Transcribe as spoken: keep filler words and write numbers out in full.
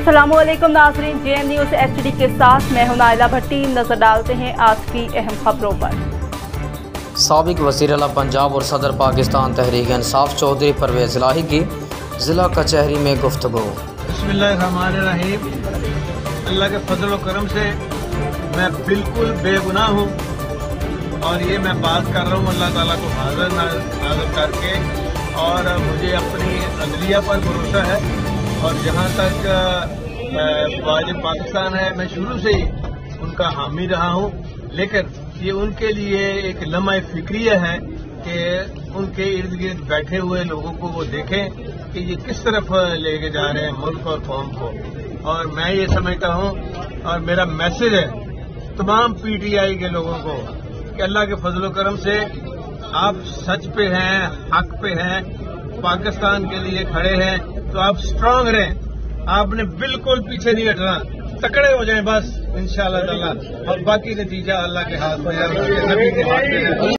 अस्सलामुअलैकुम नाज़रीन, J M news H D के साथ मैं हूं नाइला भट्टी। नजर डालते हैं आज की अहम खबरों पर। साबिक वज़ीर आला पंजाब और सदर पाकिस्तान तहरीक इंसाफ चौधरी परवेज़ इलाही की ज़िला कचहरी में गुफ्तगू। बिस्मिल्लाहिर्रहमानिर्रहीम। अल्लाह के फजल व करम से मैं बिल्कुल बेगुनाह हूँ और ये मैं बात कर रहा हूँ अल्लाह ताला को हाज़िर नाज़िर करके, और मुझे अपनी अदलिया पर भरोसा है। और जहाँ तक वाजिब पाकिस्तान है, मैं शुरू से ही उनका हामी रहा हूँ, लेकिन ये उनके लिए एक लम्हा फिक्रिया है कि उनके इर्द गिर्द बैठे हुए लोगों को वो देखें कि ये किस तरफ लेके जा रहे हैं मुल्क और कौम को। और मैं ये समझता हूँ और मेरा मैसेज है तमाम पी टी आई के लोगों को कि अल्लाह के फजल करम से आप सच पे हैं, हक पे हैं, पाकिस्तान के लिए खड़े हैं, तो आप स्ट्रांग रहें, आपने बिल्कुल पीछे नहीं हटना, तकड़े हो जाएं बस इंशाअल्लाह ताला, और बाकी नतीजा अल्लाह के हाथ में है, नबी के हाथ में है।